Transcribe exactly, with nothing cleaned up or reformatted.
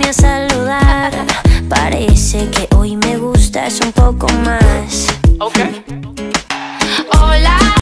vine a saludar. Parece que hoy me gustas un poco más. Ok.